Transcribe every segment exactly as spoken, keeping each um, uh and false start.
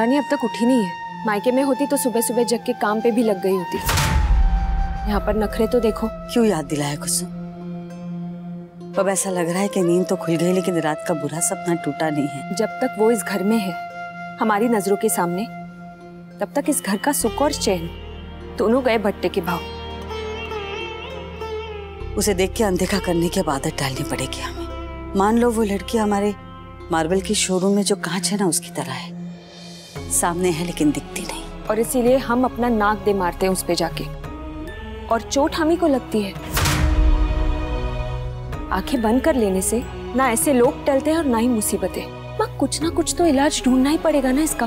महारानी अब तक उठी नहीं है। मायके में होती तो सुबह सुबह जग के काम पे भी लग गई होती। यहाँ पर नखरे तो देखो। क्यों याद दिलाया कुसुम? अब ऐसा लग रहा है कि नींद तो खुल गई लेकिन रात का बुरा सपना टूटा नहीं है। जब तक वो इस घर में है, हमारी नजरों के सामने, तब तक इस घर का सुख और चैन दोनों गए भट्टे के भाव। उसे देख के अनदेखा करने की अब आदत डालनी पड़ेगी हमें। मान लो वो लड़की हमारे मार्बल की शोरूम में जो कांच है ना, उसकी तरह है, सामने है लेकिन दिखती नहीं। और इसीलिए हम अपना नाक दे मारते हैं उस पे जाके, और चोट हम ही को लगती है। आंखें बंद कर लेने से ना ऐसे लोग टलते हैं और ना ही मुसीबतें। माँ, कुछ ना कुछ तो इलाज ढूंढना ही पड़ेगा ना इसका।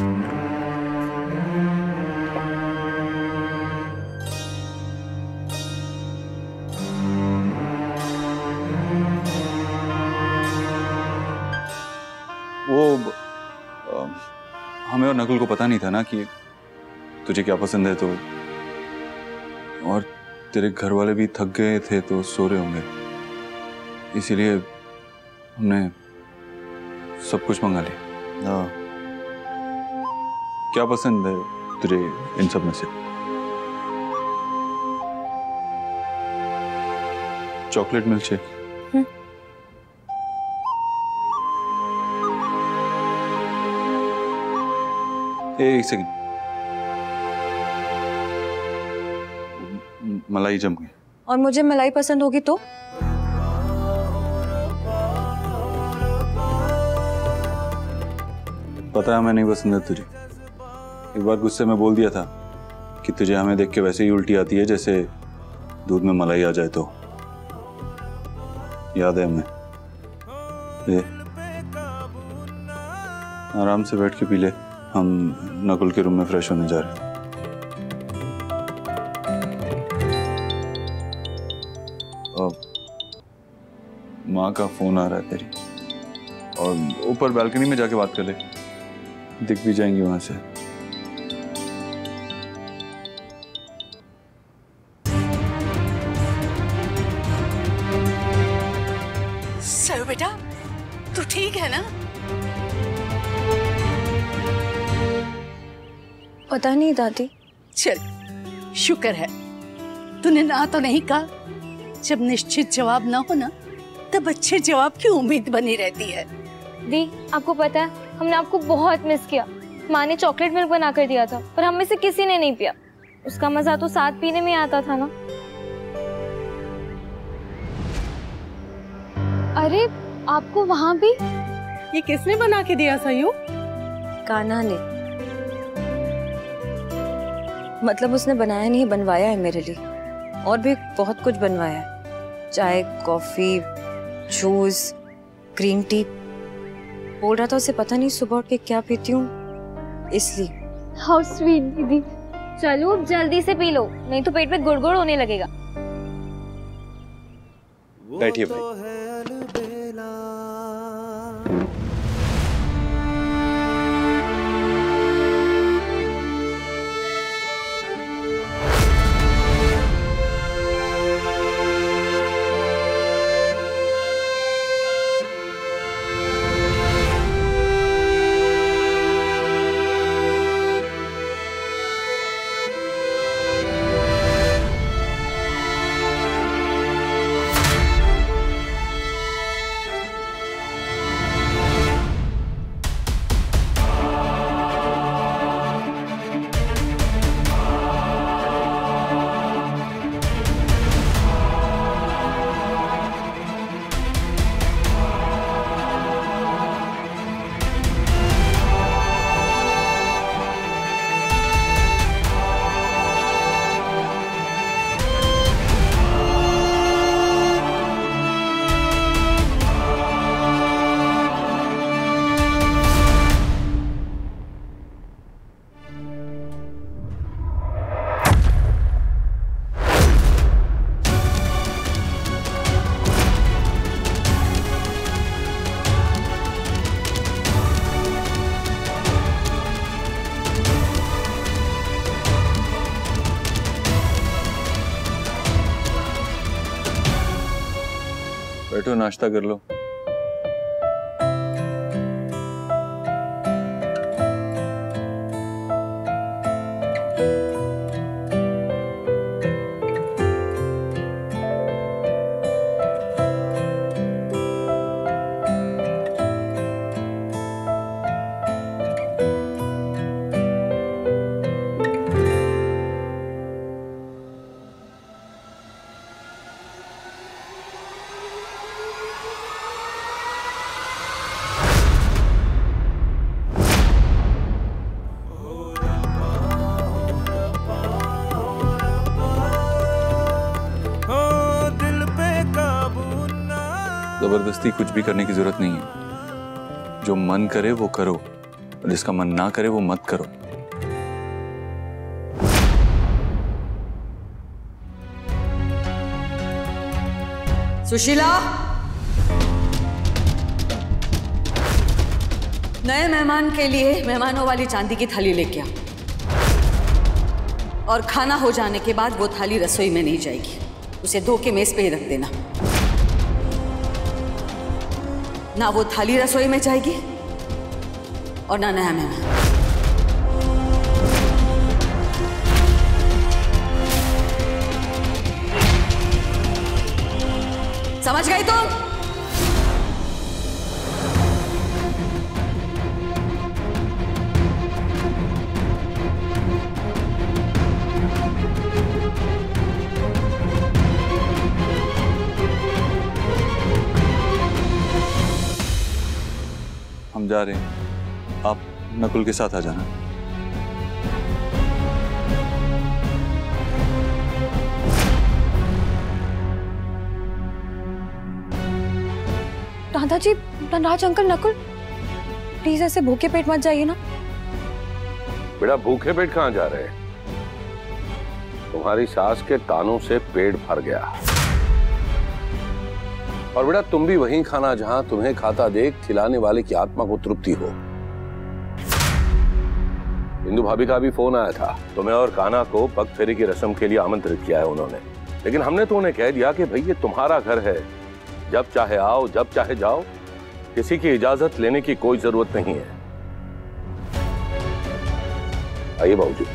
वो आ, हमें और नकुल को पता नहीं था ना कि तुझे क्या पसंद है, तो और तेरे घर वाले भी थक गए थे तो सो रहे होंगे, इसीलिए हमने सब कुछ मंगा लिया। क्या पसंद है तुझे इन सब में से? Chocolate milk shake. एक सेकंड, मलाई जम गई। और मुझे मलाई पसंद होगी तो? पता है मैं नहीं पसंद है तुझे। एक बार गुस्से में बोल दिया था कि तुझे हमें देख के वैसे ही उल्टी आती है जैसे दूध में मलाई आ जाए। तो याद है हमें? ये आराम से बैठ के पी ले, हम नकुल के रूम में फ्रेश होने जा रहे हैं। माँ का फोन आ रहा है तेरी, और ऊपर बालकनी में जाके बात कर ले, दिख भी जाएंगी वहां से। सर बेटा, तू ठीक है ना? पता नहीं दादी। चल, शुक्र है तूने ना तो नहीं कहा। जब निश्चित जवाब ना हो ना, तब अच्छे जवाब की उम्मीद बनी रहती है। दी, आपको पता है हमने आपको बहुत मिस किया। माँ ने चॉकलेट मिल्क बना कर दिया था पर हम में से किसी ने नहीं पिया। उसका मजा तो साथ पीने में आता था ना। अरे आपको वहाँ भी? ये किसने बना के दिया सयू? कान्हा ने। मतलब उसने बनाया नहीं, बनवाया है मेरे लिए। और भी बहुत कुछ बनवाया है, चाय, कॉफी, जूस, ग्रीन टी। बोल रहा था उसे पता नहीं सुबह उठ के क्या पीती हूँ, इसलिए। हाउ स्वीट दीदी। चलो अब जल्दी से पी लो, नहीं तो पेट में गुड़गुड़ होने लगेगा। बैठिए भाई। बैठो, नाश्ता कर लो। जबरदस्ती कुछ भी करने की जरूरत नहीं है। जो मन करे वो करो, और जिसका मन ना करे वो मत करो। सुशीला, नए मेहमान के लिए मेहमानों वाली चांदी की थाली लेके आ, और खाना हो जाने के बाद वो थाली रसोई में नहीं जाएगी, उसे धो के मेज पे ही रख देना। ना वो थाली रसोई में जाएगी और ना नया मेहमान। समझ गई तुम? हम जा रहे हैं, आप नकुल के साथ आ जाना। दादाजी, धनराज अंकल, नकुल, प्लीज ऐसे भूखे पेट मत जाइए ना। बेटा भूखे पेट कहाँ जा रहे हैं? तुम्हारी सास के तानों से पेट भर गया। और बेटा तुम भी वहीं खाना जहां तुम्हें खाता देख खिलाने वाले की आत्मा को तृप्ति हो। इंदु भाभी का भी फोन आया था, तुम्हें और कान्हा को पग फेरी की रस्म के लिए आमंत्रित किया है उन्होंने, लेकिन हमने तो उन्हें कह दिया कि भाई ये तुम्हारा घर है, जब चाहे आओ जब चाहे जाओ, किसी की इजाजत लेने की कोई जरूरत नहीं है। आइए बाबूजी।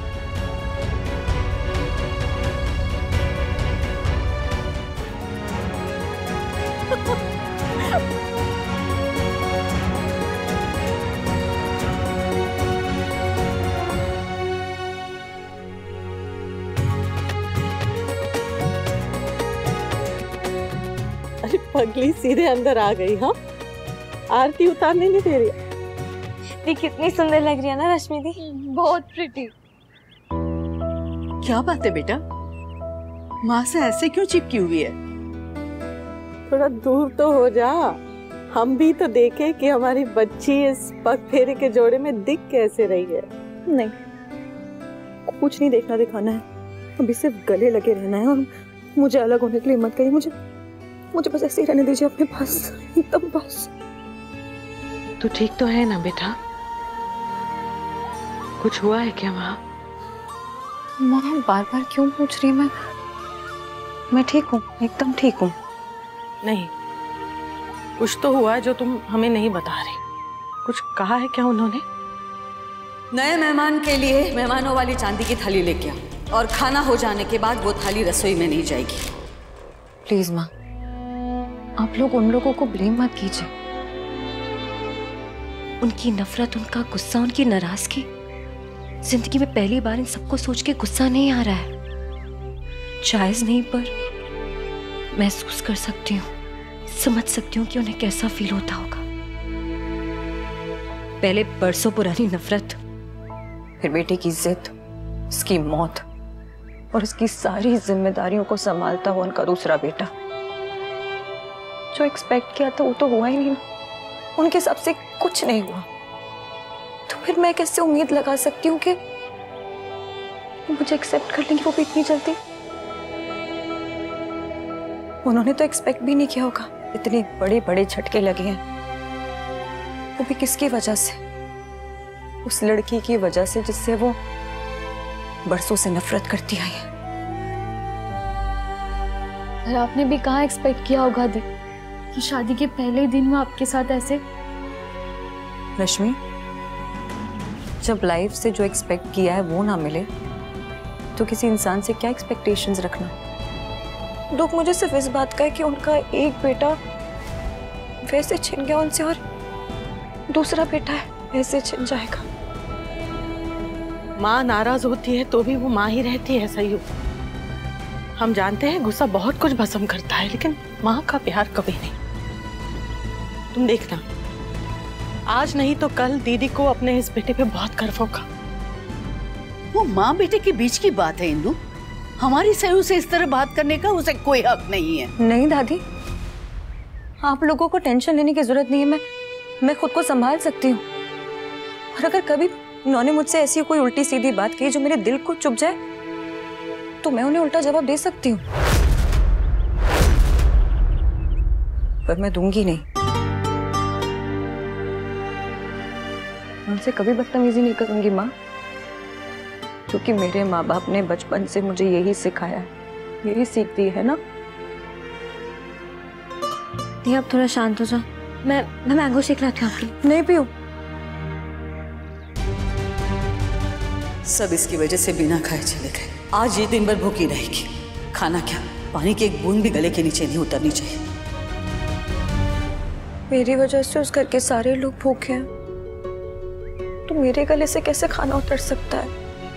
अरे पगली सीधे अंदर आ गई। हाँ, आरती उतारने नहीं दे रही। दी कितनी सुंदर लग रही है ना रश्मि दी, बहुत प्रिटी। क्या बात है बेटा, माँ से ऐसे क्यों चिपकी हुई है? थोड़ा दूर तो हो जा, हम भी तो देखे कि हमारी बच्ची इस पग फेरे के जोड़े में दिख कैसे रही है। नहीं, कुछ नहीं देखना दिखाना है, अभी सिर्फ गले लगे रहना है, और मुझे अलग होने के लिए मत करिए। मुझे मुझे बस ऐसे ही रहने दीजिए अपने पास, एकदम बस। तू ठीक तो है ना बेटा? कुछ हुआ है क्या माँ? माँ बार बार क्यों पूछ रही? मैं मैं ठीक हूँ, एकदम ठीक हूँ। नहीं, कुछ तो हुआ है जो तुम हमें नहीं बता रही। कुछ कहा है क्या उन्होंने? नए मेहमान के लिए मेहमानों वाली चांदी की थाली लेके आ, और खाना हो जाने के बाद वो थाली रसोई में नहीं जाएगी। प्लीज माँ, आप लोग उन लोगों को ब्लेम मत कीजिए। उनकी नफरत, उनका गुस्सा, उनकी नाराजगी, जिंदगी में पहली बार इन सबको सोच के गुस्सा नहीं आ रहा है। जायज नहीं, पर महसूस कर सकती हूँ, समझ सकती हूँ कि उन्हें कैसा फील होता होगा। पहले बरसों पुरानी नफरत, फिर बेटे की जिद, उसकी मौत, और उसकी सारी जिम्मेदारियों को संभालता हुआ उनका दूसरा बेटा। जो एक्सपेक्ट किया था वो तो हुआ ही नहीं ना, उनके हिसाब से कुछ नहीं हुआ। तो फिर मैं कैसे उम्मीद लगा सकती हूँ कि मुझे एक्सेप्ट कर लेंगे वो भी इतनी जल्दी? उन्होंने तो एक्सपेक्ट भी नहीं किया होगा। इतने बड़े बड़े झटके लगे हैं, वो भी किसकी वजह से? उस लड़की की वजह से जिससे वो बरसों से नफरत करती आई है। पर आपने भी कहाँ एक्सपेक्ट किया होगा दी कि शादी के पहले दिन वो आपके साथ ऐसे। रश्मि, जब लाइफ से जो एक्सपेक्ट किया है वो ना मिले तो किसी इंसान से क्या एक्सपेक्टेशंस रखना। दुख मुझे सिर्फ इस बात का है कि उनका एक बेटा वैसे छिन गया उनसे और दूसरा बेटा है वैसे छिन जाएगा। माँ नाराज होती है तो भी वो माँ ही रहती है। सही हो, हम जानते हैं गुस्सा बहुत कुछ भस्म करता है, लेकिन माँ का प्यार कभी नहीं। तुम देखना, आज नहीं तो कल दीदी को अपने इस बेटे पे बहुत गर्व होगा। वो माँ बेटे के बीच की बात है इंदु। हमारी सही से इस तरह बात करने का उसे कोई हक नहीं है। नहीं दादी, आप लोगों को टेंशन लेने की जरूरत नहीं है। मैं मैं खुद को संभाल सकती हूँ। और अगर कभी उन्होंने मुझसे ऐसी कोई उल्टी सीधी बात की जो मेरे दिल को चुभ जाए तो मैं उन्हें उल्टा जवाब दे सकती हूँ, पर मैं दूंगी नहीं। उनसे कभी बदतमीजी नहीं करूंगी माँ, क्योंकि मेरे माँ बाप ने बचपन से मुझे यही सिखाया है, यही सीख दी है ना। दी आप थोड़ा शांत हो जाओ, मैं मैं मैंगो शेक लाती हूँ आपके। नहीं पीऊँ। सब इसकी वजह से बिना खाए चले गए। आज ये दिन भर भूखी रहेगी। खाना क्या, पानी की एक बूंद भी गले के नीचे नहीं उतरनी चाहिए। मेरी वजह से उस घर के सारे लोग भूखे हैं, तो मेरे गले से कैसे खाना उतर सकता है?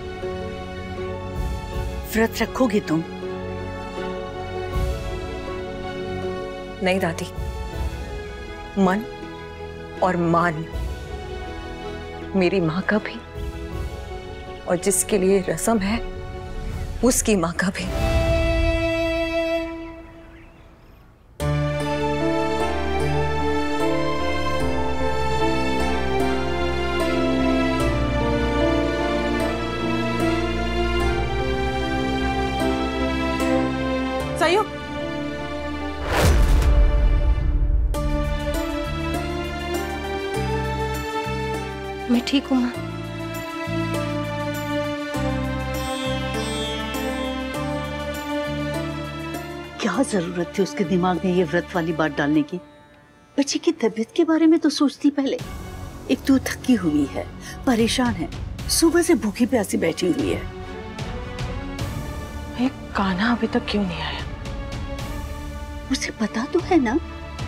व्रत रखोगी तुम? नहीं दादी, मन और मान मेरी माँ का भी, और जिसके लिए रस्म है उसकी माँ का भी। सही हो? मैं ठीक हूँ माँ। क्या जरूरत थी उसके दिमाग में ये व्रत वाली बात डालने की? बच्ची की तबीयत के बारे में तो सोचती पहले। एक तो थकी हुई है, परेशान है, सुबह से भूखी प्यासी बैठी हुई है। ये कान्हा अभी तक क्यों नहीं आया? उसे पता तो है ना।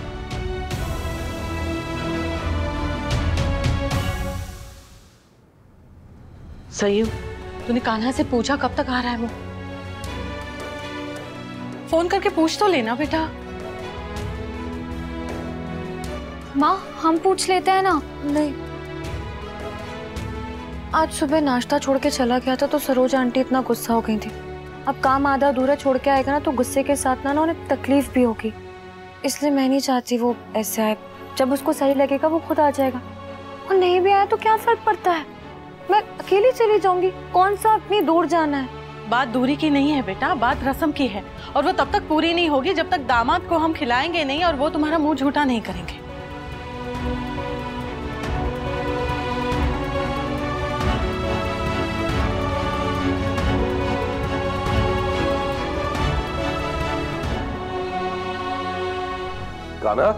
सही हो? तूने कान्हा से पूछा कब तक आ रहा है वो? फोन करके पूछ तो लेना बेटा। माँ हम पूछ लेते हैं ना। नहीं, आज सुबह नाश्ता छोड़ के चला गया था तो सरोजा आंटी इतना गुस्सा हो गई थी। अब काम आधा अधूरा छोड़ के आएगा ना तो गुस्से के साथ ना ना उन्हें तकलीफ भी होगी, इसलिए मैं नहीं चाहती वो ऐसे आए। जब उसको सही लगेगा वो खुद आ जाएगा, और नहीं भी आया तो क्या फर्क पड़ता है, मैं अकेली चली जाऊंगी। कौन सा अपनी दूर जाना है। बात दूरी की नहीं है बेटा, बात रस्म की है, और वो तब तक पूरी नहीं होगी जब तक दामाद को हम खिलाएंगे नहीं और वो तुम्हारा मुंह झूठा नहीं करेंगे। कान्हा,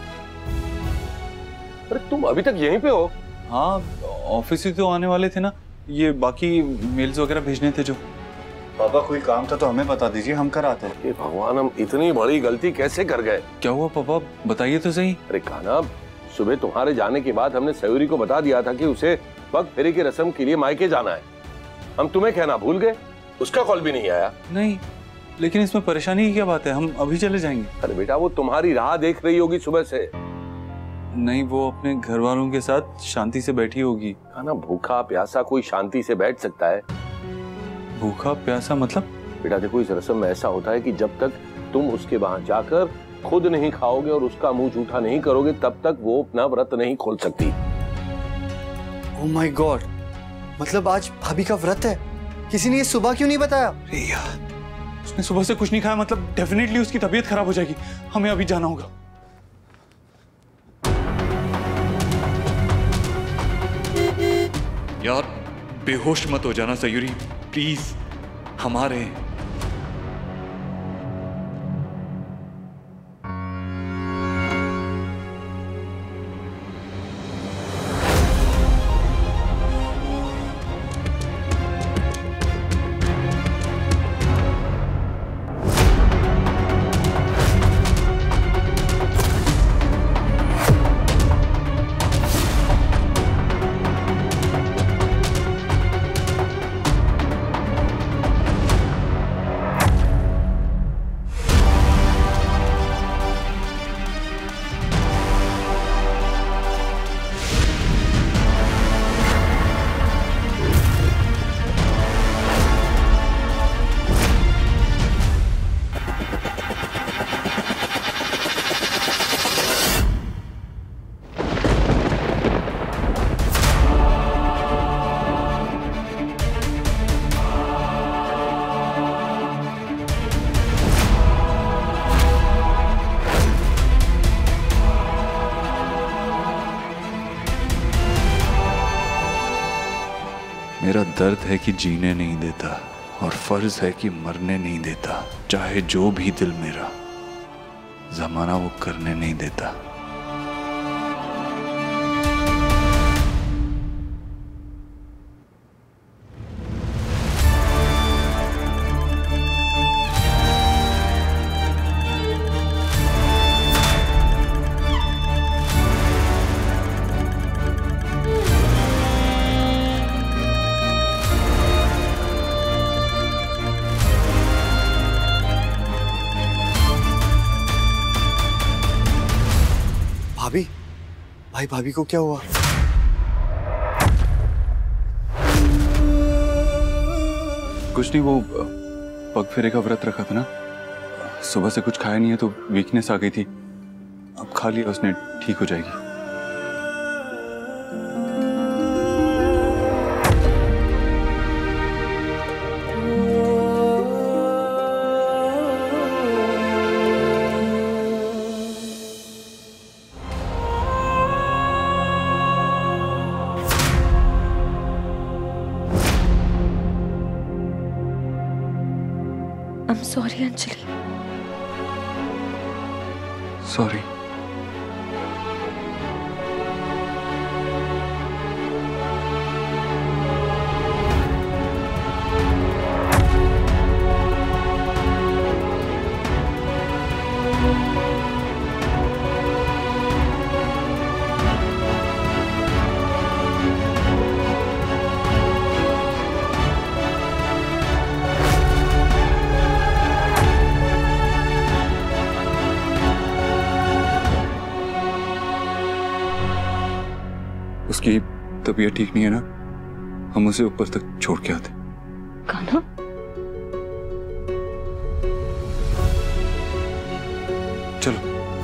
अरे तुम अभी तक यहीं पे हो? हाँ, ऑफिस ही तो आने वाले थे ना, ये बाकी मेल्स वगैरह भेजने थे जो। पापा कोई काम था तो हमें बता दीजिए, हम कराते हैं। ये भगवान, हम इतनी बड़ी गलती कैसे कर गए? क्या हुआ पापा, बताइए तो सही। अरे कान्हा, सुबह तुम्हारे जाने के बाद हमने सयूरी को बता दिया था कि उसे पग फेरे की रस्म के लिए मायके जाना है। हम तुम्हें कहना भूल गए, उसका कॉल भी नहीं आया। नहीं, लेकिन इसमें परेशानी की क्या बात है, हम अभी चले जाएंगे। अरे बेटा, वो तुम्हारी राह देख रही होगी सुबह से। नहीं, वो अपने घर वालों के साथ शांति से बैठी होगी। कान्हा, भूखा प्यासा कोई शांति से बैठ सकता है? भूखा प्यासा मतलब? बेटा देखो, इस रस्म में ऐसा होता है कि जब तक तुम उसके वहां जाकर खुद नहीं खाओगे और उसका मुंह झूठा नहीं करोगे तब तक वो अपना व्रत नहीं खोल सकती। ओह माय गॉड, मतलब आज भाभी का व्रत है? किसी ने ये सुबह क्यों नहीं बताया? अरे यार, उसने सुबह से कुछ नहीं खाया, मतलब डेफिनेटली उसकी तबीयत खराब हो जाएगी। हमें अभी जाना होगा। यार बेहोश मत हो जाना सयूरी, प्लीज, हमारे हैं। दर्द है कि जीने नहीं देता और फर्ज है कि मरने नहीं देता, चाहे जो भी दिल मेरा जमाना वो करने नहीं देता। भाभी, भाई भाभी को क्या हुआ? कुछ नहीं, वो पग फेरे का व्रत रखा था ना, सुबह से कुछ खाया नहीं है तो वीकनेस आ गई थी, अब खा लिया उसने, ठीक हो जाएगी। I'm sorry, Anjali. सॉरी। उसकी तबीयत ठीक नहीं है ना, हम उसे ऊपर तक छोड़ के आते। कान्हा, चलो।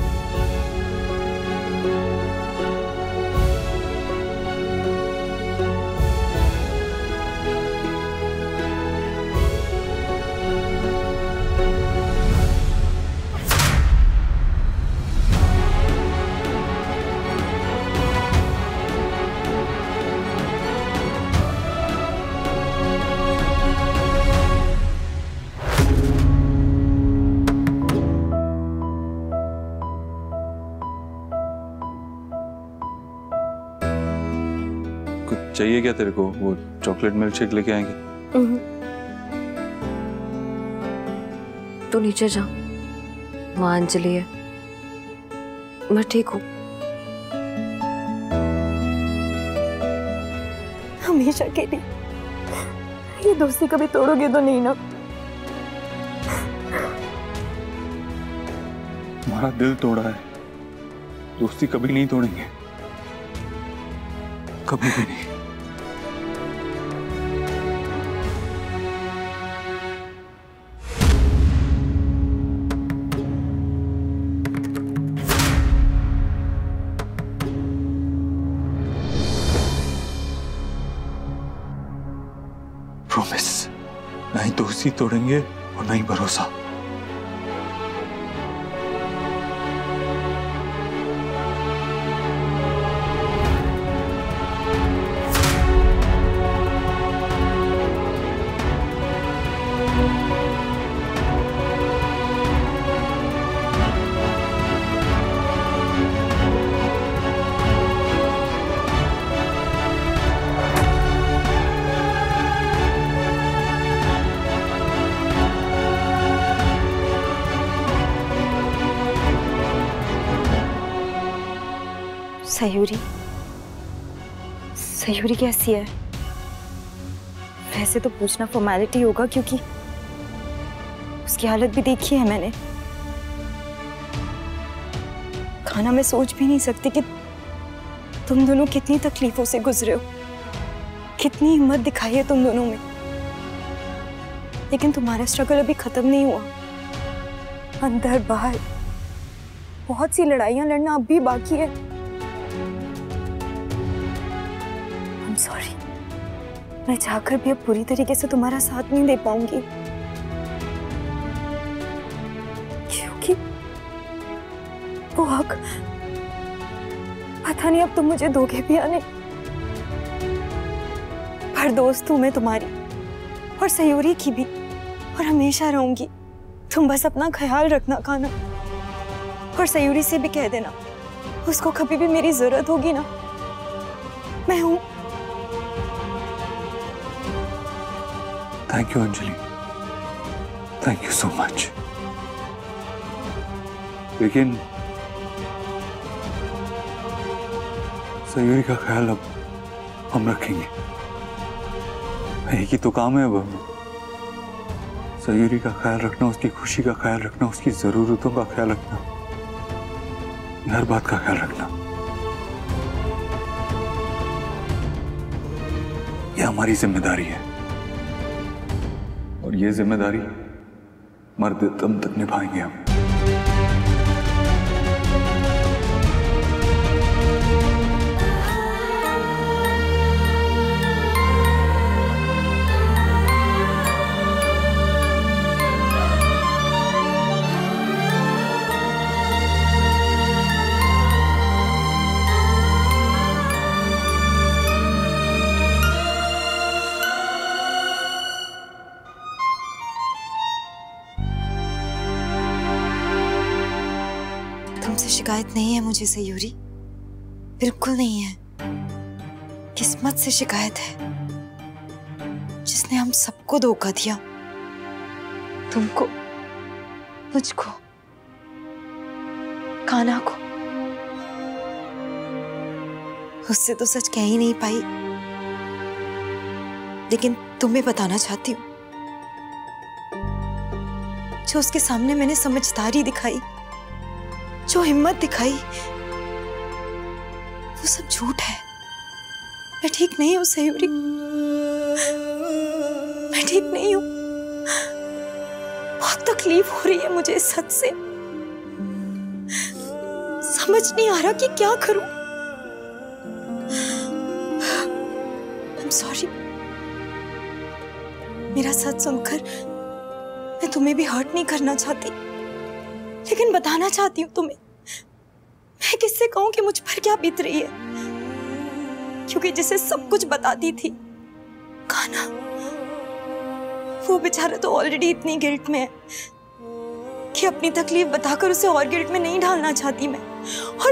कुछ चाहिए क्या तेरे को? वो चॉकलेट मिल्क शेक लेके आएंगे। तू नीचे जा, वहां अंजलि है, मैं ठीक हूँ। हमेशा के लिए ये दोस्ती कभी तोड़ोगे तो नहीं ना? हमारा दिल तोड़ा है, दोस्ती कभी नहीं तोड़ेंगे, कभी भी नहीं। प्रॉमिस, नहीं दोस्ती तोड़ेंगे और नहीं भरोसा। सयूरी, सयूरी कैसी है? वैसे तो पूछना फॉर्मेलिटी होगा क्योंकि उसकी हालत भी देखी है मैंने। खाना मैं सोच भी नहीं सकती कि तुम दोनों कितनी तकलीफों से गुजरे हो, कितनी हिम्मत दिखाई है तुम दोनों में। लेकिन तुम्हारा स्ट्रगल अभी खत्म नहीं हुआ, अंदर बाहर बहुत सी लड़ाइयां लड़ना अब भी बाकी है। I'm sorry, मैं चाहकर भी अब पूरी तरीके से तुम्हारा साथ नहीं दे पाऊंगी, क्योंकि वो हक पता नहीं अब तुम मुझे दोगे भी या नहीं, पर हर दोस्त हूँ मैं तुम्हारी, और सयूरी की भी, और हमेशा रहूंगी। तुम बस अपना ख्याल रखना कान्हा, और सयूरी से भी कह देना, उसको कभी भी मेरी जरूरत होगी ना, मैं हूं। Thank you Anjali, thank you so much. लेकिन सयूरी का ख्याल अब हम रखेंगे, एक ही तो काम है अब हमें। सयूरी का ख्याल रखना, उसकी खुशी का ख्याल रखना, उसकी जरूरतों का ख्याल रखना, हर बात का ख्याल रखना, यह हमारी जिम्मेदारी है, और ये जिम्मेदारी मरते दम तक निभाएंगे हम। तुमसे शिकायत नहीं है मुझे सयूरी, बिल्कुल नहीं है। किस्मत से शिकायत है, जिसने हम सबको धोखा दिया, तुमको, मुझको, कान्हा को। उससे तो सच कह ही नहीं पाई, लेकिन तुम्हें बताना चाहती हूँ, जो उसके सामने मैंने समझदारी दिखाई, जो हिम्मत दिखाई, वो सब झूठ है। मैं ठीक नहीं हूं सयूरी, मैं ठीक नहीं हूं। बहुत तकलीफ हो रही है मुझे इस सच से, समझ नहीं आ रहा कि क्या करूं। I'm sorry। मेरा सच सुनकर मैं तुम्हें भी हर्ट नहीं करना चाहती, लेकिन बताना चाहती हूँ तुम्हें। मैं किससे कहूं कि मुझ पर क्या बीत रही है, क्योंकि जिसे सब कुछ बताती थी, कान्हा, वो बेचारा तो ऑलरेडी इतनी गिल्ट में है कि अपनी तकलीफ बताकर उसे और गिल्ट में नहीं डालना चाहती मैं। और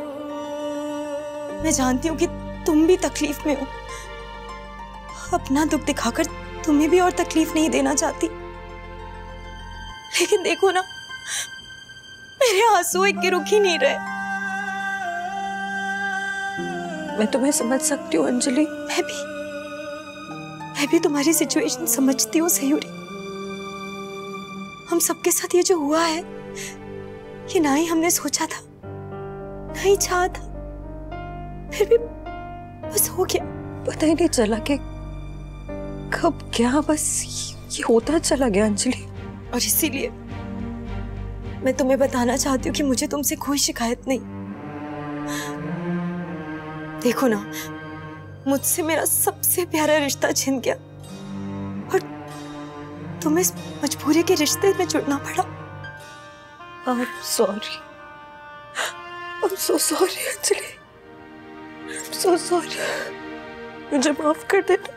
मैं जानती हूँ कि तुम भी तकलीफ में हो, अपना दुख दिखाकर तुम्हें भी और तकलीफ नहीं देना चाहती, लेकिन देखो ना, मेरे आंसू एक के रुक ही नहीं रहे। मैं तुम्हें समझ सकती हूँ अंजलि, मैं भी मैं भी तुम्हारी सिचुएशन समझती हूँ सयूरी। हम सबके साथ ये जो हुआ है, ये ना ही हमने सोचा था, ना ही चाहा था, फिर भी बस हो गया। पता ही नहीं चला कि कब क्या बस ये होता चला गया अंजलि। और इसीलिए मैं तुम्हें बताना चाहती हूँ कि मुझे तुमसे कोई शिकायत नहीं। देखो ना, मुझसे मेरा सबसे प्यारा रिश्ता छिन गया और तुम्हें इस मजबूरी के रिश्ते में जुड़ना पड़ा। I'm sorry, I'm so sorry Anjali, I'm so sorry। मुझे माफ कर देना।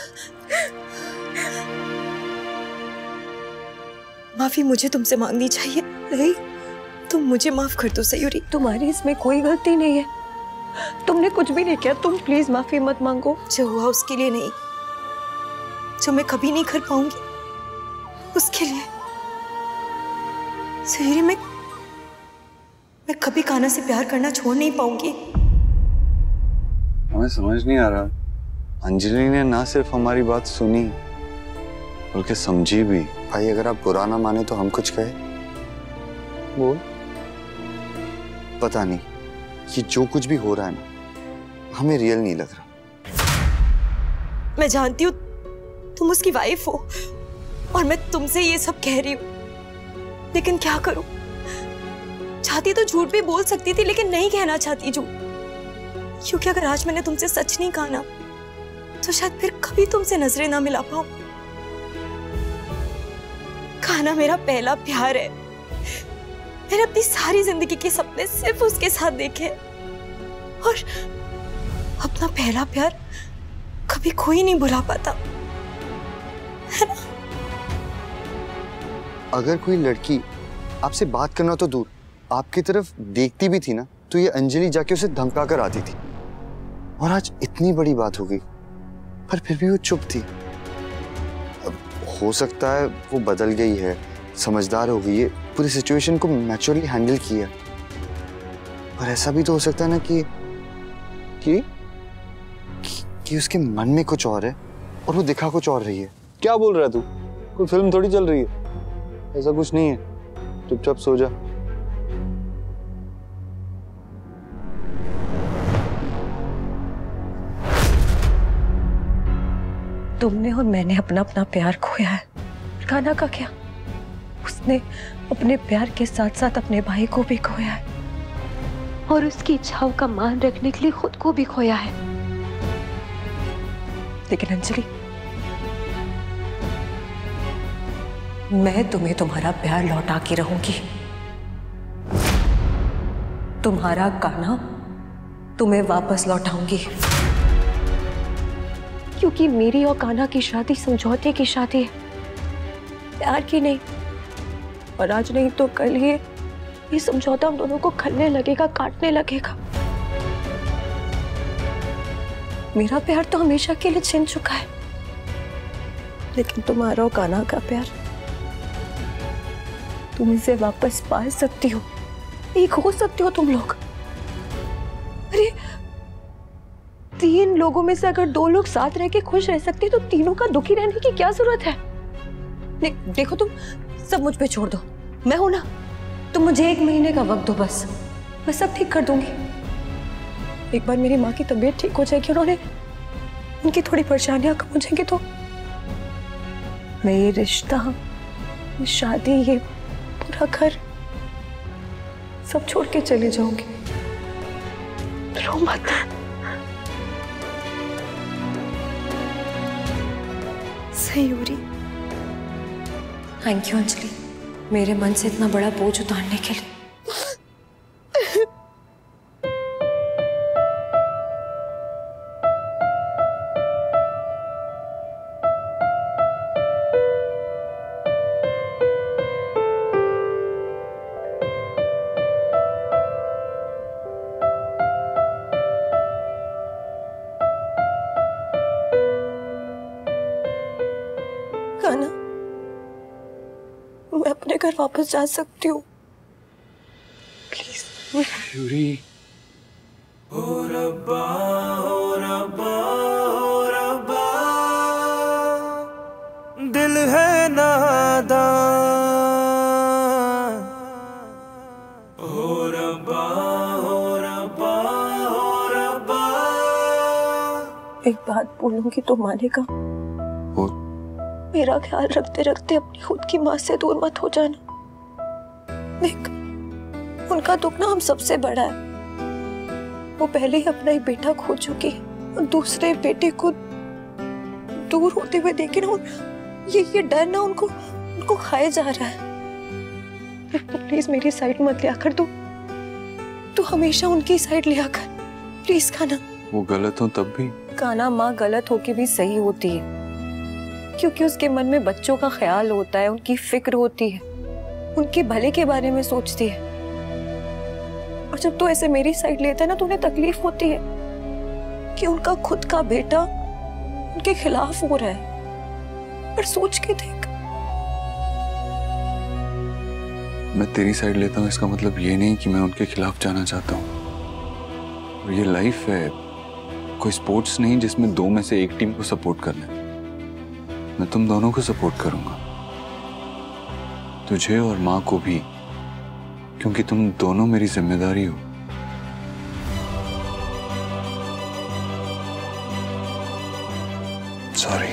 माफी मुझे तुमसे मांगनी चाहिए। नहीं, तुम मुझे माफ कर दो सयूरी। तुम्हारी इसमें कोई गलती नहीं है, तुमने कुछ भी नहीं किया। तुम प्लीज माफी मत मांगो। जो हुआ उसके लिए नहीं, जो मैं कभी नहीं कर पाऊंगी उसके लिए। सयूरी, मैं मैं कभी कान्हा से प्यार करना छोड़ नहीं पाऊंगी। हमें समझ नहीं आ रहा, अंजलि ने ना सिर्फ हमारी बात सुनी बल्कि समझी भी। भाई अगर आप बुरा ना माने तो हम कुछ कहे। बोल। पता नहीं, ये जो कुछ भी हो रहा है ना, हमें रियल नहीं लग रहा। मैं जानती हूँ तुम उसकी वाइफ हो और मैं तुमसे ये सब कह रही हूँ, लेकिन क्या करूं? चाहती तो झूठ भी बोल सकती थी, लेकिन नहीं कहना चाहती झूठ, क्योंकि अगर आज मैंने तुमसे सच नहीं कहा ना, तो शायद फिर कभी तुमसे नजरें ना मिला पाऊं। कान्हा मेरा पहला प्यार है। मैंने अपनी सारी जिंदगी के सपने सिर्फ उसके साथ देखे और अपना पहला प्यार कभी कोई नहीं बुला पाता, है ना? अगर कोई लड़की आपसे बात करना तो दूर, आपकी तरफ देखती भी थी ना, तो ये अंजलि जाके उसे धमका कर आती थी। और आज इतनी बड़ी बात हो गई, पर फिर भी वो चुप थी। अब हो सकता है वो बदल गई है, समझदार हो गई है, पूरी सिचुएशन को मैच्योरली हैंडल किया। पर ऐसा भी तो हो सकता है ना कि कि कि उसके मन में कुछ और है और वो दिखा कुछ और रही है। क्या बोल रहा है तू? कोई फिल्म थोड़ी चल रही है, ऐसा कुछ नहीं है। चुपचाप सो जा। तुमने और मैंने अपना अपना प्यार खोया है, कान्हा का क्या? उसने अपने प्यार के साथ साथ अपने भाई को भी खोया है और उसकी इच्छाओं का मान रखने के लिए खुद को भी खोया है। लेकिन अंजलि, मैं तुम्हें तुम्हारा प्यार लौटा के रहूंगी। तुम्हारा कान्हा तुम्हें वापस लौटाऊंगी, क्योंकि मेरी और कान्हा की शादी समझौते की शादी है, प्यार की नहीं। और आज नहीं तो कल ये ये समझौता हम दोनों को खलने लगेगा, काटने लगेगा। मेरा प्यार तो हमेशा के लिए छिन चुका है, लेकिन तुम्हारा और कान्हा का प्यार तुम इसे वापस पा सकती हो, एक हो सकते हो तुम लोग। अरे तीन लोगों में से अगर दो लोग साथ रह के खुश रह सकते तो तीनों का दुखी रहने की क्या जरूरत है? दे, देखो तुम सब मुझ पे छोड़ दो, मैं हूं ना। तुम मुझे एक महीने का वक्त दो बस, मैं सब ठीक कर दूंगी। एक बार मेरी माँ की तबीयत ठीक हो जाएगी, उन्होंने उनकी थोड़ी परेशानियां कम हो जाएंगी, तो मैं ये रिश्ता, ये शादी, ये पूरा घर सब छोड़ के चली जाऊंगी। रो मत। सही हो रही। थैंक यू अंजलि, मेरे मन से इतना बड़ा बोझ उतारने के लिए। कान्हा, मैं अपने घर वापस जा सकती हूँ प्लीज? यूरी, ओ रब्बा, ओ रब्बा, ओ रब्बा, दिल है नादान, ओ रब्बा, ओ रब्बा, ओ रब्बा। एक बात बोलूंगी तो मानेगा? मेरा ख्याल रखते रखते अपनी खुद की माँ से दूर मत हो जाना। देख, उनका दुख ना हम सबसे बड़ा है। वो पहले ही अपना एक बेटा खो चुकी है और दूसरे बेटे को दूर होते हुए देखे ना, ये ये डर ना उनको उनको खाए जा रहा है। प्लीज मेरी साइड मत लिया कर, तू तू हमेशा उनकी साइड लिया कर प्लीज। कान्हा, वो गलत हो तब भी? कान्हा, माँ गलत होके भी सही होती है, क्योंकि उसके मन में बच्चों का ख्याल होता है, उनकी फिक्र होती है, उनके भले के बारे में सोचती है। और जब तू ऐसे मेरी साइड लेता है ना, तो उन्हें तकलीफ होती है कि उनका खुद का बेटा उनके खिलाफ हो रहा है। पर सोच के देख, मैं तेरी साइड लेता हूँ इसका मतलब ये नहीं कि मैं उनके खिलाफ जाना चाहता हूँ। ये लाइफ है, कोई स्पोर्ट्स नहीं जिसमें दो में से एक टीम को सपोर्ट करना है। मैं तुम दोनों को सपोर्ट करूंगा, तुझे और माँ को भी, क्योंकि तुम दोनों मेरी जिम्मेदारी हो। सॉरी।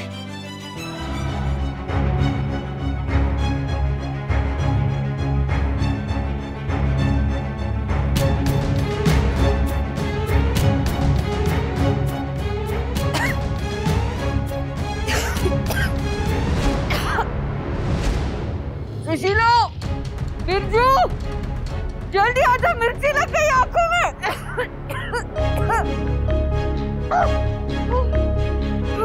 सुशीलो, बिरजू, जल्दी आजा, मिर्ची लग गई आंखों में।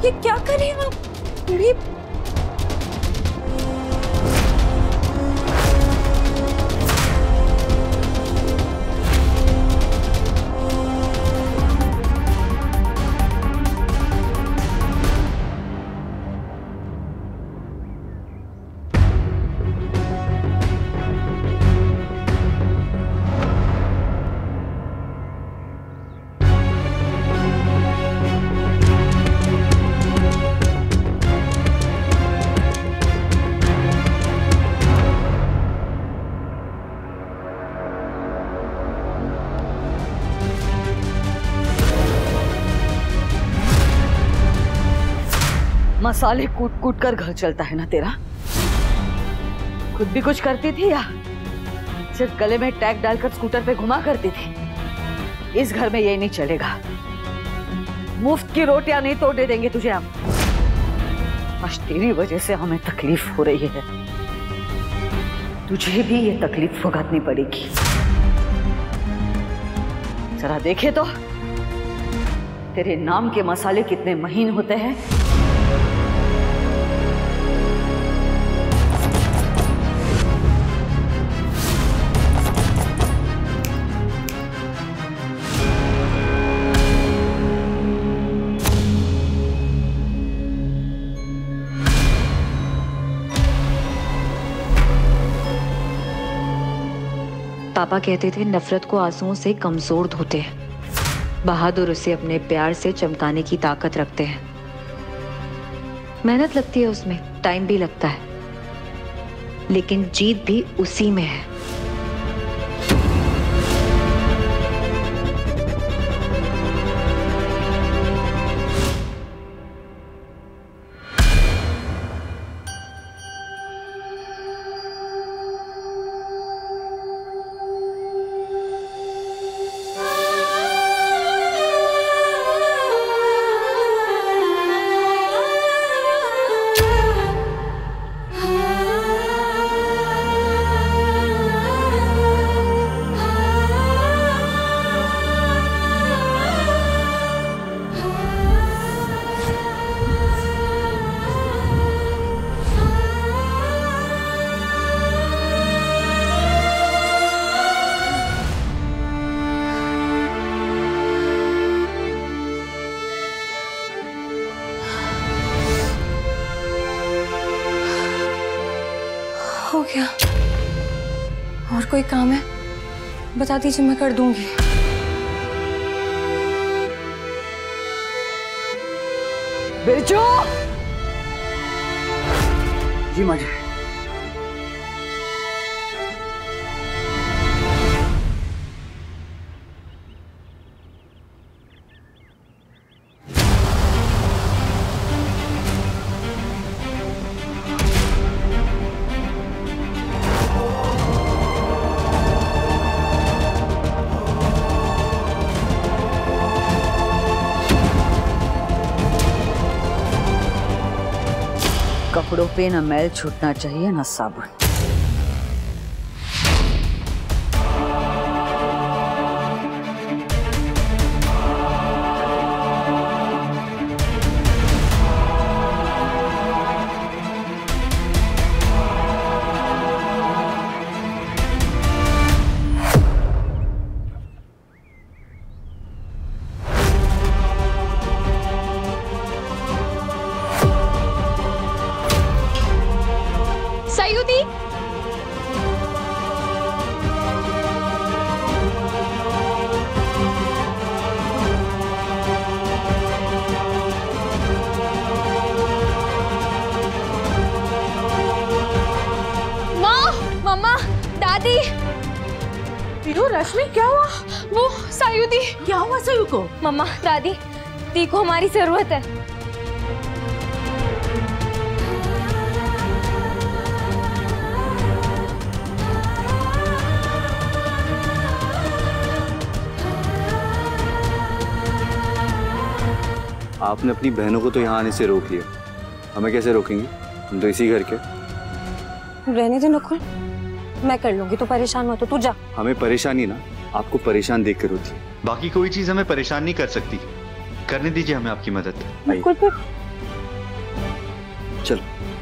ये क्या कर रही हो आप? बूढ़ी मसाले कूट कूट कर घर चलता है ना तेरा? खुद भी कुछ करती थी या सिर्फ गले में टैग डालकर स्कूटर पे घुमा करती थी? इस घर में ये नहीं चलेगा। मुफ्त की रोटियां नहीं तोड़ने देंगे तुझे हम। आज तेरी वजह से हमें तकलीफ हो रही है, तुझे भी ये तकलीफ भुगतनी पड़ेगी। जरा देखे तो तेरे नाम के मसाले कितने महीन होते हैं। पापा कहते थे नफरत को आंसुओं से कमजोर धोते हैं, बहादुर उसे अपने प्यार से चमकाने की ताकत रखते हैं। मेहनत लगती है उसमें, टाइम भी लगता है, लेकिन जीत भी उसी में है। हो गया। और कोई काम है बता दीजिए, मैं कर दूंगी। बिरजू! जी माँ जी। कपड़ों पे ना मैल छूटना चाहिए ना साबुन। सयुदी, माँ, मम्मा, दादी। पीरू, रश्मि क्या हुआ? वो सयुदी। क्या हुआ सयू को? मम्मा, दादी, दी को हमारी जरूरत है। आपने अपनी बहनों को तो यहाँ आने से रोक लिया, हमें कैसे रोकेंगे? हम तो इसी घर के। रहने दे नकुल, मैं कर लूंगी, तू परेशान मत हो, तू जा। हमें परेशानी ना आपको परेशान देख कर होती है। बाकी कोई चीज हमें परेशान नहीं कर सकती। करने दीजिए हमें आपकी मदद। नकुल, चल।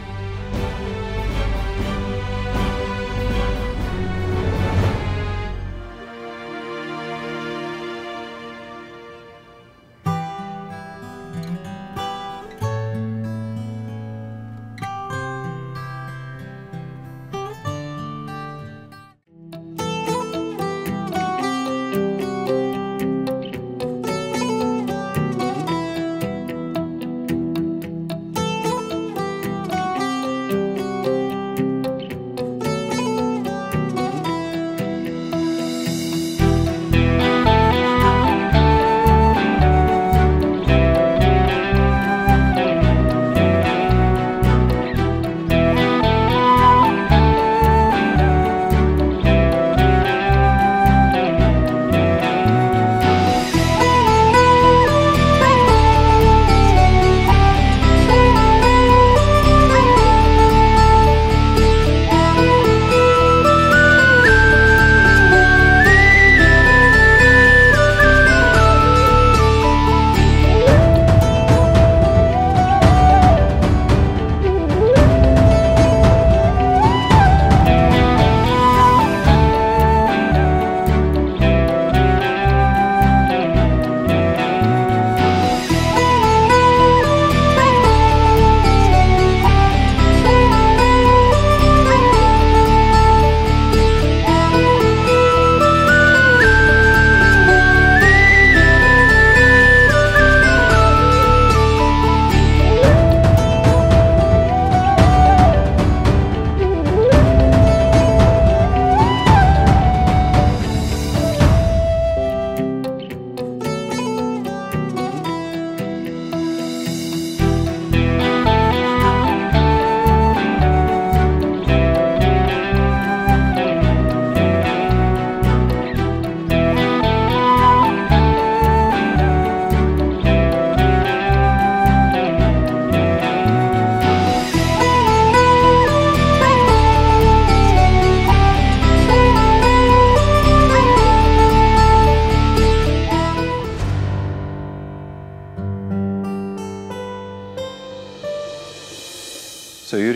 सयूरी,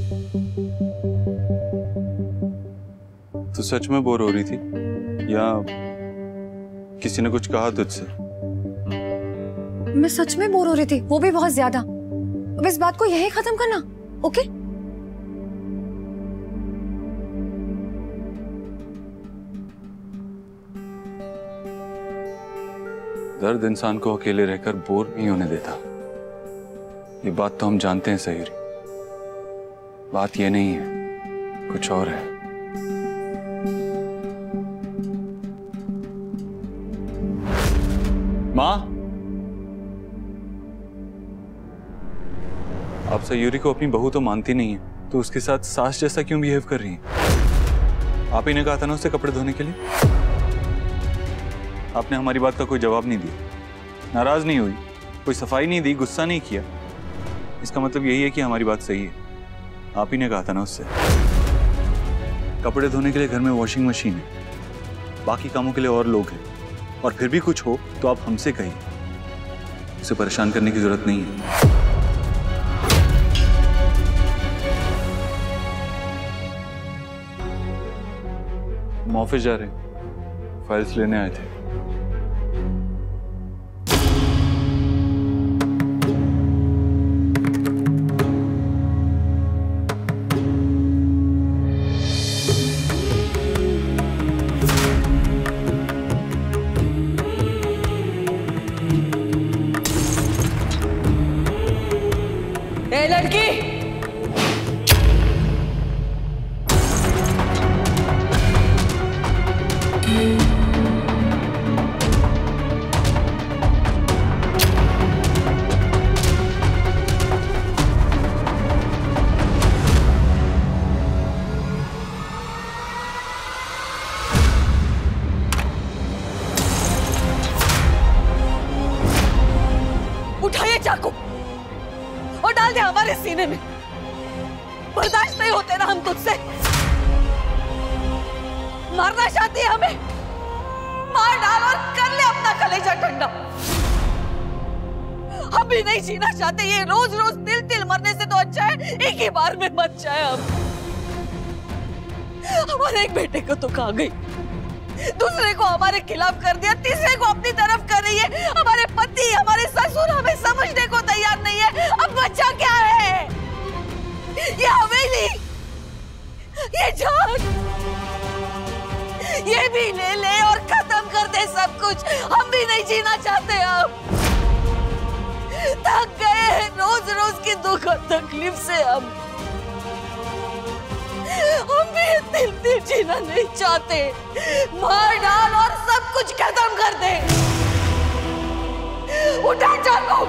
तू सच में बोर हो रही थी या किसी ने कुछ कहा तुझसे? मैं सच में बोर हो रही थी, वो भी बहुत ज्यादा। अब इस बात को यही खत्म करना, ओके? दर्द इंसान को अकेले रहकर बोर नहीं होने देता, ये बात तो हम जानते हैं सयूरी। बात ये नहीं है, कुछ और है। माँ, आप सयूरी को अपनी बहू तो मानती नहीं है, तो उसके साथ सास जैसा क्यों बिहेव कर रही हैं? आप ही ने कहा था ना उसे कपड़े धोने के लिए। आपने हमारी बात का कोई जवाब नहीं दिया, नाराज नहीं हुई, कोई सफाई नहीं दी, गुस्सा नहीं किया। इसका मतलब यही है कि हमारी बात सही है। आप ही ने कहा था ना उससे। कपड़े धोने के लिए घर में वॉशिंग मशीन है, बाकी कामों के लिए और लोग हैं, और फिर भी कुछ हो तो आप हमसे कहिए, उसे परेशान करने की जरूरत नहीं है। हम ऑफिस जा रहे हैं, फाइल्स लेने आए थे। ए लड़की, उठाइए चाकू और डाल दे हमारे सीने में। बर्दाश्त नहीं होते ना हम तुझसे। मारना चाहती है हमें, मार डाल और कर ले अपना कलेजा ठंडा। हम भी नहीं जीना चाहते। ये रोज रोज तिल तिल मरने से तो अच्छा है एक ही बार में मर जाए हम। हमारे एक बेटे को तो खा गई, दूसरे को हमारे खिलाफ कर दिया, तीसरे को अपनी तरफ कर रही है। हमारे पति, हमारे ससुर हमें समझने को तैयार नहीं है। अब बच्चा क्या है? ये हवेली, ये जान, ये भी ले ले और खत्म कर दे सब कुछ। हम भी नहीं जीना चाहते। हम थक गए हैं रोज रोज की दुख और तकलीफ से। हम हम भी दिल दिल जीना नहीं चाहते। मार डाल और सब कुछ खत्म कर दे। उठा चाको।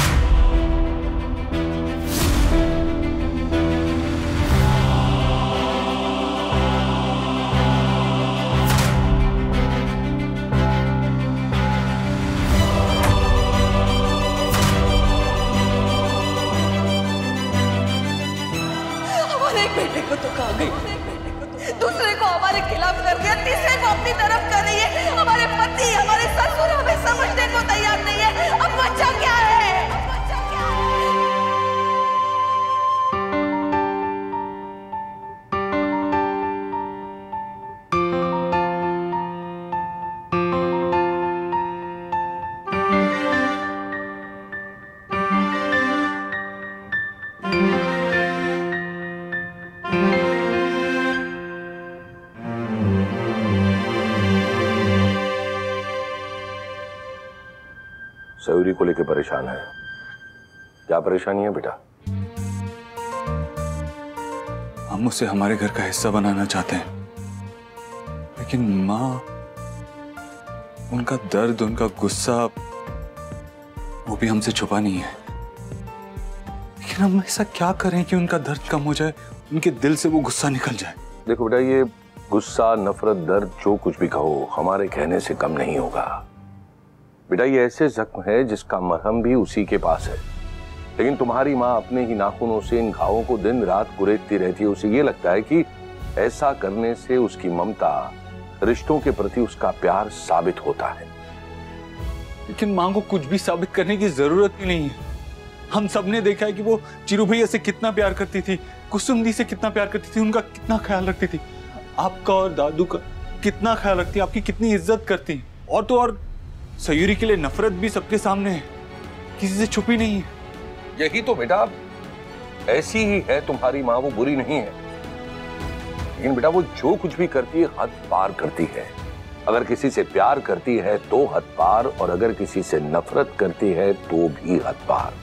बेटे को तो खा गई, दूसरे को हमारे खिलाफ कर दिया, तीसरे को अपनी तरफ कर रही है। हमारे पति, हमारे ससुर हमें समझने को तैयार नहीं है। अब बच्चा क्या है? सयूरी को लेकर परेशान है। क्या परेशानी है बेटा? हम उसे हमारे घर का हिस्सा बनाना चाहते हैं, लेकिन माँ, उनका दर्द, उनका गुस्सा, वो भी हमसे छुपा नहीं है। लेकिन हम ऐसा क्या करें कि उनका दर्द कम हो जाए, उनके दिल से वो गुस्सा निकल जाए? देखो बेटा, ये गुस्सा, नफरत, दर्द, जो कुछ भी कहो, हमारे कहने से कम नहीं होगा। बेटा, ये ऐसे जख्म है जिसका मरहम भी उसी के पास है। लेकिन तुम्हारी माँ अपने ही नाखूनों से इन घावों को दिन रात कुरेदती रहती है। उसे ये लगता है कि ऐसा करने से उसकी ममता, रिश्तों के प्रति उसका प्यार साबित होता है। लेकिन माँ को कुछ भी साबित करने की जरूरत ही नहीं है। हम सबने देखा है कि वो चिरू भैया से कितना प्यार करती थी, कुसुम दी से कितना प्यार करती थी, उनका कितना ख्याल रखती थी, आपका और दादू का कितना ख्याल रखती, आपकी कितनी इज्जत करती। और तो और सयूरी के लिए नफरत भी सबके सामने है, किसी से छुपी नहीं है। यही तो बेटा, ऐसी ही है तुम्हारी माँ, वो बुरी नहीं है। लेकिन बेटा, वो जो कुछ भी करती है हद पार करती है। अगर किसी से प्यार करती है तो हद पार, और अगर किसी से नफरत करती है तो भी हद पार।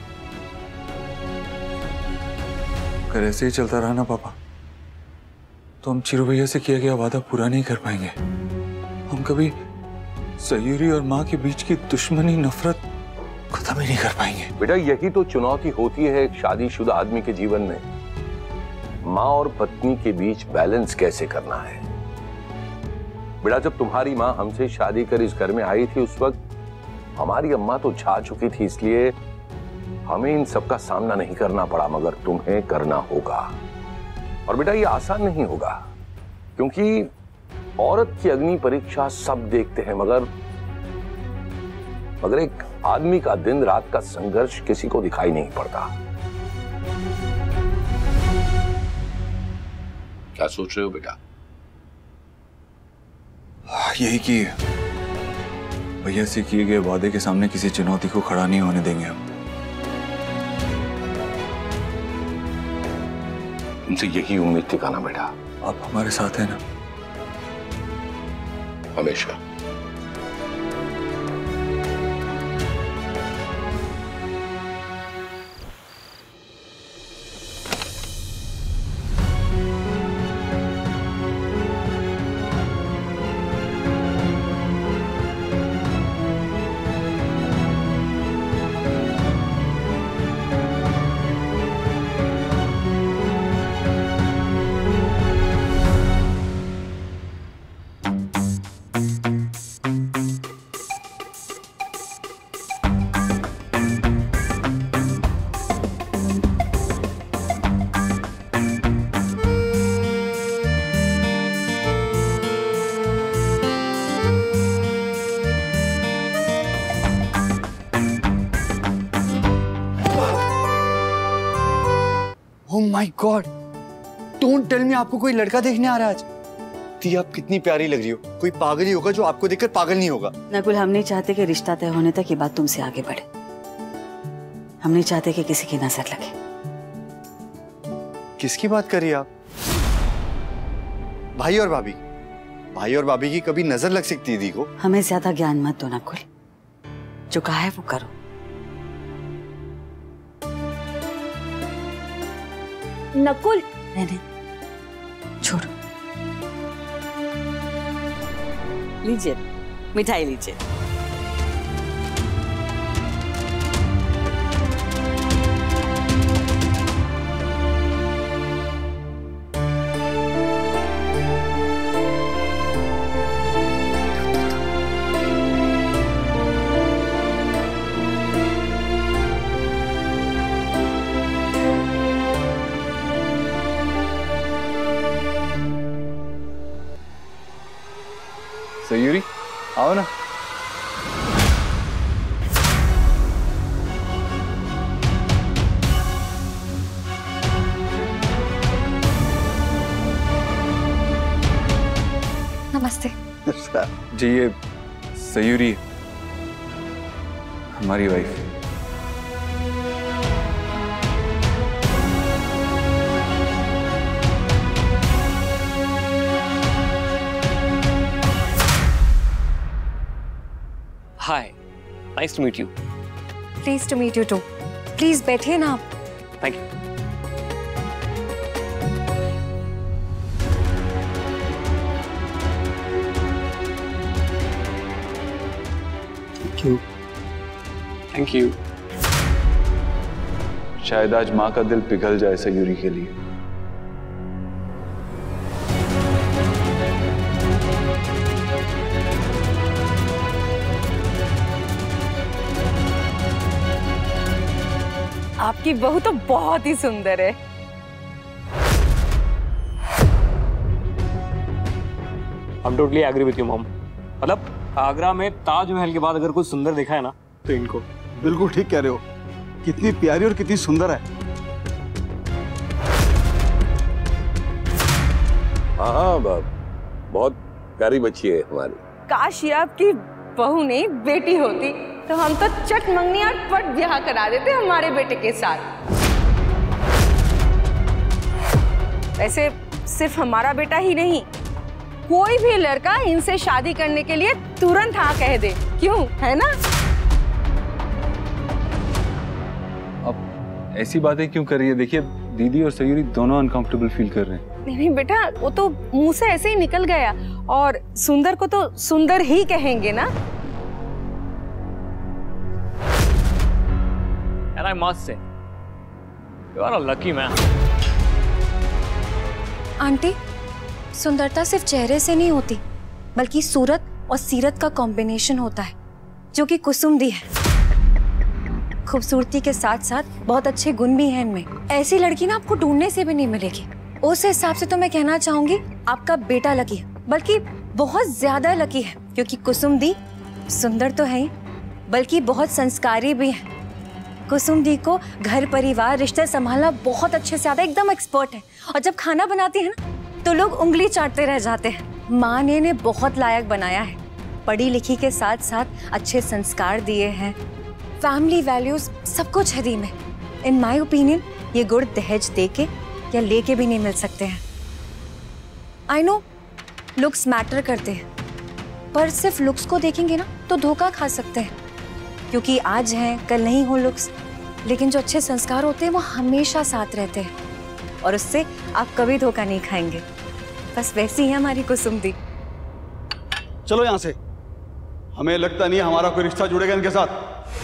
अगर ऐसे ही चलता रहा ना पापा, तो हम चिरू भैया से किया गया वादा पूरा नहीं कर पाएंगे। हम कभी सयूरी और माँ के बीच की दुश्मनी, नफरत खत्म ही नहीं कर पाएंगे। बेटा, यही तो चुनौती होती है एक शादीशुदा आदमी के जीवन में। माँ और पत्नी के बीच बैलेंस कैसे करना है। बेटा, जब तुम्हारी माँ हमसे शादी कर इस घर में आई थी, उस वक्त हमारी अम्मा तो छा चुकी थी, इसलिए हमें इन सब का सामना नहीं करना पड़ा, मगर तुम्हें करना होगा। और बेटा, ये आसान नहीं होगा, क्योंकि औरत की अग्नि परीक्षा सब देखते हैं, मगर मगर एक आदमी का दिन रात का संघर्ष किसी को दिखाई नहीं पड़ता। क्या सोच रहे हो बेटा? यही कि भैया से किए गए वादे के सामने किसी चुनौती को खड़ा नहीं होने देंगे हम। तुमसे यही उम्मीद थी ना बेटा। आप हमारे साथ हैं ना? हमेशा। Oh my god, don't tell me आपको कोई लड़का देखने आ रहा है आज। दी आप कितनी प्यारी लग रही हो, कोई पागल ही होगा जो आपको देखकर पागल नहीं होगा। नकुल, हम नहीं चाहते कि रिश्ता तय होने तक ये बात तुमसे आगे बढ़े। हम नहीं चाहते कि किसी की नजर लगे। किसकी बात कर रही हैं आप? भाई और भाभी, भाई और भाभी की कभी नजर लग सकती है दी को। हमें ज्यादा ज्ञान मत दो नकुल, जो कहा है वो करो। नकुल, नहीं नहीं, छोड़ो। लीजिए, मिठाई लीजिए। सयूरी, आओ ना। नमस्ते। जी, ये सयूरी हमारी wife. Hi, nice to meet you. Please to meet you too. Please बैठिए ना आप। Thank you. Thank you. Thank you. शायद आज माँ का दिल पिघल जाए सयूरी के लिए। आपकी बहू तो बहुत ही सुंदर है। I'm totally agree with you, mom. मतलब आगरा में ताजमहल के बाद अगर कुछ सुंदर देखा है ना तो इनको। बिल्कुल ठीक कह रहे हो, कितनी प्यारी और कितनी सुंदर है। हाँ हाँ, बहुत प्यारी बच्ची है हमारी। काश ये आपकी बहू नहीं बेटी होती तो हम तो चट मंगनी और पट ब्याह करा देते हमारे बेटे के साथ। वैसे सिर्फ हमारा बेटा ही नहीं, कोई भी लड़का इनसे शादी करने के लिए तुरंत हाँ कह दे, क्यों, है ना? अब ऐसी बातें क्यों कर रही है? देखिए, दीदी और सयूरी दोनों अनकंफर्टेबल फील कर रहे हैं। नहीं नहीं बेटा, वो तो मुंह से ऐसे ही निकल गया, और सुंदर को तो सुंदर ही कहेंगे ना। And I must say, you are a lucky man. Aunty, सुंदरता सिर्फ चेहरे से नहीं होती, बल्कि सूरत और सीरत का कॉम्बिनेशन होता है, जो कि कुसुम दी है। खूबसूरती के साथ साथ बहुत अच्छे गुण भी हैं इनमें। ऐसी लड़की ना आपको ढूंढने से भी नहीं मिलेगी। उस हिसाब से तो मैं कहना चाहूंगी आपका बेटा लकी है, बल्कि बहुत ज्यादा लकी है, क्योंकि कुसुम दी सुंदर तो है ही, बल्कि बहुत संस्कारी भी है। कुसुम दी को घर परिवार रिश्ते संभालना बहुत अच्छे से आता है, एकदम एक्सपर्ट है। और जब खाना बनाती है ना तो लोग उंगली चाटते रह जाते हैं। माँ ने इन्हें बहुत लायक बनाया है, पढ़ी लिखी के साथ साथ अच्छे संस्कार दिए हैं, फैमिली वैल्यूज सब कुछ है दी में। इन माय ओपिनियन ये गुण दहेज दे के या लेके भी नहीं मिल सकते हैं। आई नो लुक्स मैटर करते हैं, पर सिर्फ लुक्स को देखेंगे ना तो धोखा खा सकते हैं, क्योंकि आज हैं कल नहीं हो लुक्स, लेकिन जो अच्छे संस्कार होते हैं वो हमेशा साथ रहते हैं, और उससे आप कभी धोखा नहीं खाएंगे। बस वैसी ही हमारी कुसुम दी। चलो यहाँ से, हमें लगता नहीं हमारा कोई रिश्ता जुड़ेगा इनके साथ।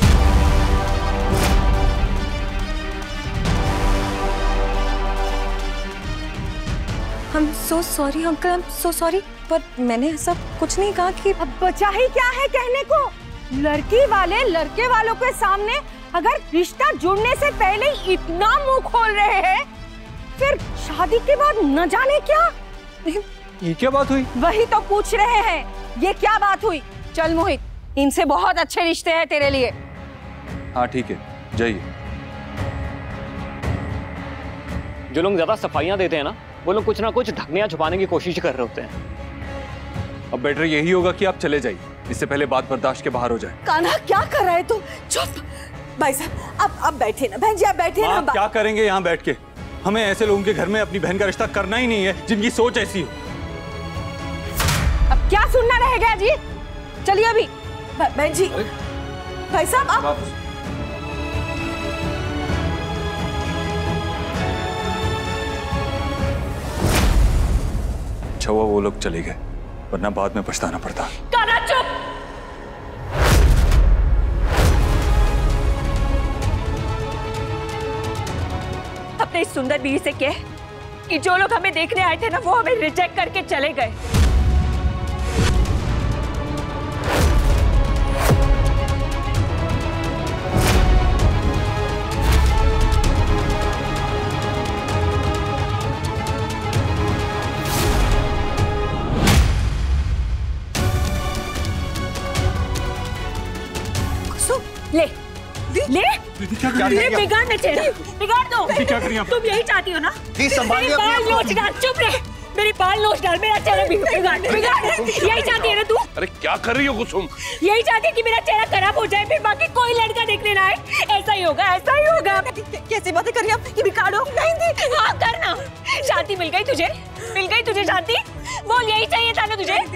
हम सो सॉरी अंकल, हम सो सॉरी, पर मैंने ऐसा कुछ नहीं कहा। कि अब बचा ही क्या है कहने को? लड़की वाले लड़के वालों के सामने अगर रिश्ता जुड़ने से पहले इतना मुंह खोल रहे हैं, फिर शादी के बाद न जाने क्या। ये क्या बात हुई? वही तो पूछ रहे हैं, ये क्या बात हुई? चल मोहित, इनसे बहुत अच्छे रिश्ते हैं तेरे लिए। हाँ ठीक है, जाइए। जो लोग ज्यादा सफाइयां देते हैं ना, वो लोग कुछ ना कुछ ढकने या छुपाने की कोशिश कर रहे होते हैं। अब बेटर यही होगा कि आप चले जाइए, इससे पहले बात बर्दाश्त के बाहर हो जाए। कान्हा क्या कर रहा है तू? चुप। भाई साहब आप आप बैठे ना, बहन जी आप बैठे ना। क्या करेंगे यहाँ बैठ के? हमें ऐसे लोगों के घर में अपनी बहन का रिश्ता करना ही नहीं है जिनकी सोच ऐसी हो। अब क्या सुनना रह गया जी? चलिए अभी। बहन जी, भाई साहब आप अच्छा हुआ वो लोग चले गए, वरना बाद में पछताना पड़ता। कान्हा चुप। अपने इस सुंदर बीवी से कह कि जो लोग हमें देखने आए थे ना, वो हमें रिजेक्ट करके चले गए। ले ले ले बिगाड़ ना चेहरा, बिगाड़ दो। क्या करिए आप? तुम यही चाहती हो ना? मेरी बाल नोच डाल। चुप रहे, मेरी बाल नोच डाल, मेरा चेहरा बिगाड़ बिगाड़। यही चाहती है ना तू? अरे क्या कर रही हो कुसुम? यही चाहती है कि मेरा चेहरा खराब हो जाए, फिर बाकी कोई लड़का देखने ना आए। ऐसा ही होगा, ऐसा ही होगा। कैसी बातें कर रही हो? ये बिगाड़ो। नहीं हाँ करना। शांति मिल गई तुझे? मिल गई तुझे शांति? बोल यही चाहिए था ना तुझे?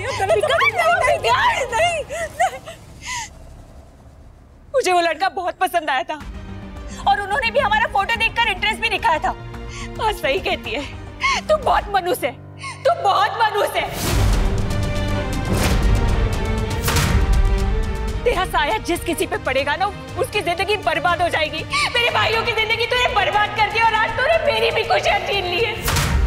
मुझे वो लड़का बहुत पसंद आया था और उन्होंने भी हमारा फोटो देखकर इंटरेस्ट भी दिखाया था। हाँ सही कहती है, तू बहुत मनुष्य है, तू बहुत मनुष्य है। तेरा साया जिस किसी पे पड़ेगा ना, उसकी जिंदगी बर्बाद हो जाएगी। मेरे भाइयों की जिंदगी तूने बर्बाद कर दी और आज तूने मेरी भी खुशियां छीन ली है।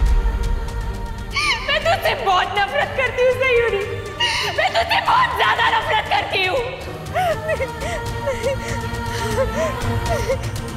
मैं तुझसे बहुत नफरत करती हूँ सयूरी, मैं तुझसे बहुत ज्यादा नफरत करती हूँ।